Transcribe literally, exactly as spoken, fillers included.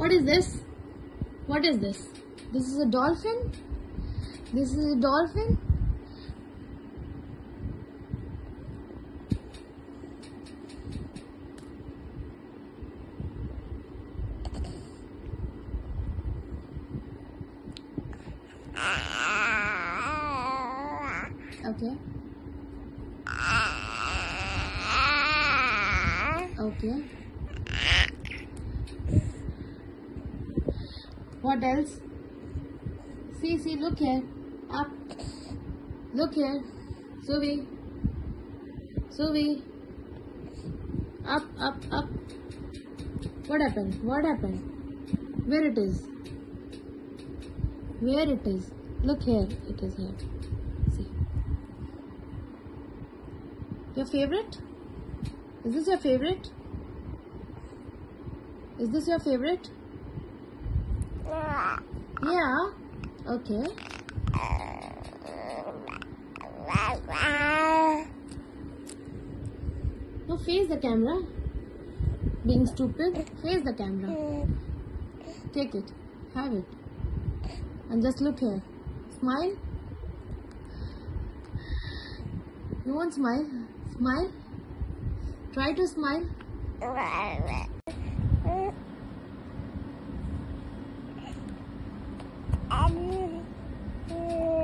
What is this? What is this? This is a dolphin? This is a dolphin? Okay. Okay. What else? See, see, look here. Up. Look here. Suvi. Suvi. Up, up, up. What happened? What happened? Where it is? Where it is? Look here. It is here. See. Your favorite? Is this your favorite? Is this your favorite? Yeah. Okay. No, face the camera. Being stupid, face the camera. Take it. Have it. And just look here. Smile. You won't smile. Smile. Try to smile. Um.